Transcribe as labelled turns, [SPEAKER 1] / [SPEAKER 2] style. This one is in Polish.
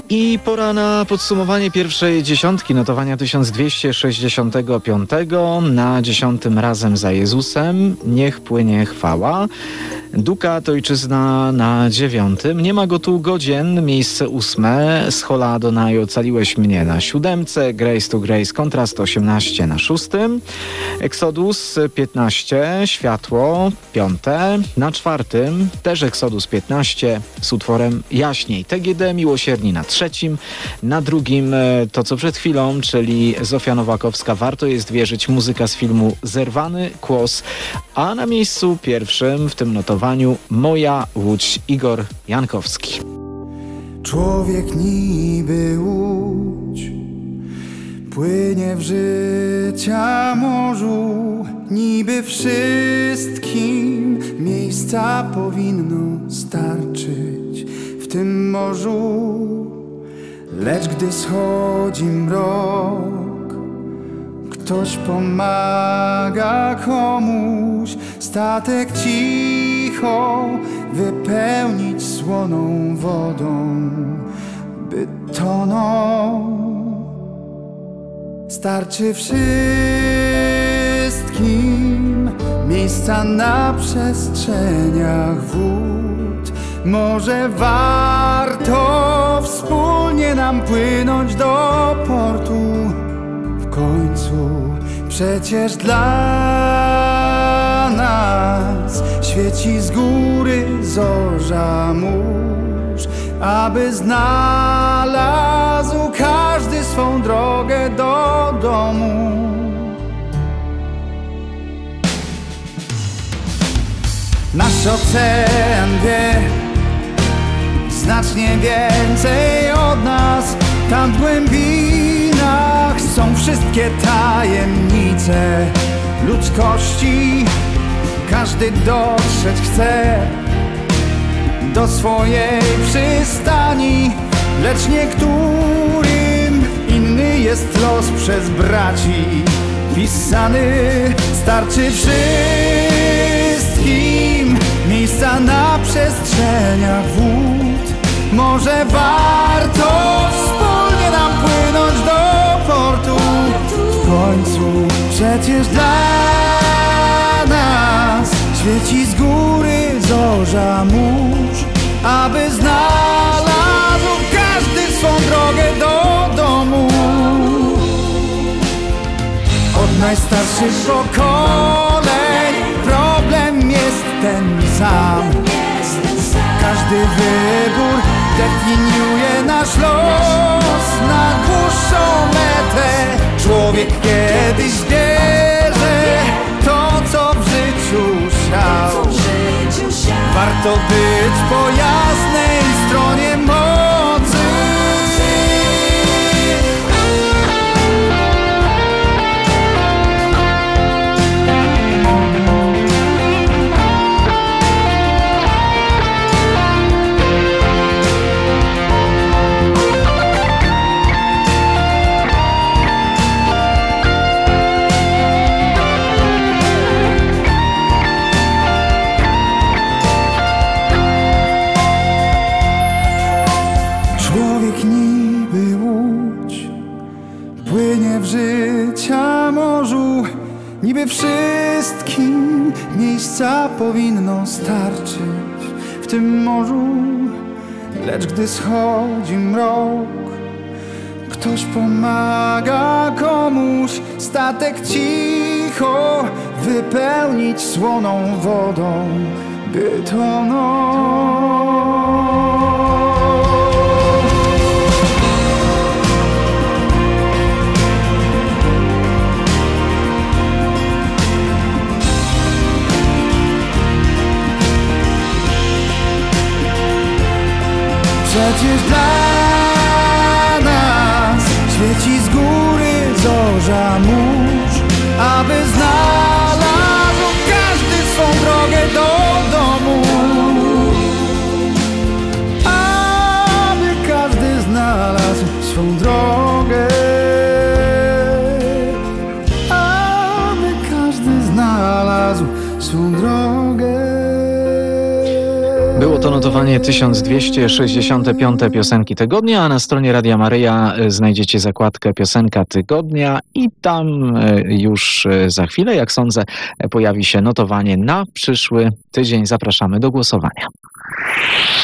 [SPEAKER 1] I pora na podsumowanie pierwszej dziesiątki notowania 1265. Na 10. Razem za Jezusem, Niech płynie chwała. Dukat Ojczyzna na 9. Nie ma go tu godzien, miejsce 8. Schola Adonai Ocaliłeś mnie na 7. Grace to Grace Kontrast 18 na 6. Exodus 15. Światło 5. Na 4. też Exodus 15 z utworem Jaśniej. TGD Miłosierni na 3. Na 2. to co przed chwilą, czyli Zofia Nowakowska, Warto jest wierzyć, muzyka z filmu Zerwany Kłos. A na miejscu 1 w tym notowaniu Moja Łódź, Igor Jankowski.
[SPEAKER 2] Człowiek niby łódź płynie w życia morzu, niby wszystkim miejsca powinno starczyć w tym morzu. Lecz gdy schodzi mrok, ktoś pomaga komuś statek cicho wypełnić słoną wodą, by tonął. Starczy wszystkim miejsca na przestrzeniach wód. Może warto wspólnie nam płynąć do portu. W końcu przecież dla nas świeci z góry zorza mórz, aby znalazł każdy swą drogę do domu. Nasz ocean wie znacznie więcej od nas. Tam w głębinach są wszystkie tajemnice ludzkości. Każdy dotrzeć chce do swojej przystani, lecz niektórym inny jest los przez braci pisany. Starczy wszystkim miejsca na przestrzeniach wód. Może warto wspólnie nam płynąć do portu. W końcu przecież dla nas świeci z góry zorza mórz, aby znalazł każdy swą drogę do domu. Od najstarszych pokoleń problem jest ten sam. Każdy wybór definiuje nasz los na dłuższą metę. Człowiek kiedyś bierze to, co w życiu siał. Warto być po jasnej stronie mocy. Niby wszystkim miejsca powinno starczyć w tym morzu, lecz gdy schodzi mrok, ktoś pomaga komuś statek cicho wypełnić słoną wodą, by tonął. Przecież dla nas świeci z góry zorza mórz, aby znalazł każdy swą drogę do domu. Aby każdy znalazł swą drogę. Aby każdy znalazł swą drogę.
[SPEAKER 1] Było to notowanie notowanie 1265 piosenki tygodnia, a na stronie Radia Maryja znajdziecie zakładkę Piosenka Tygodnia i tam już za chwilę, jak sądzę, pojawi się notowanie na przyszły tydzień. Zapraszamy do głosowania.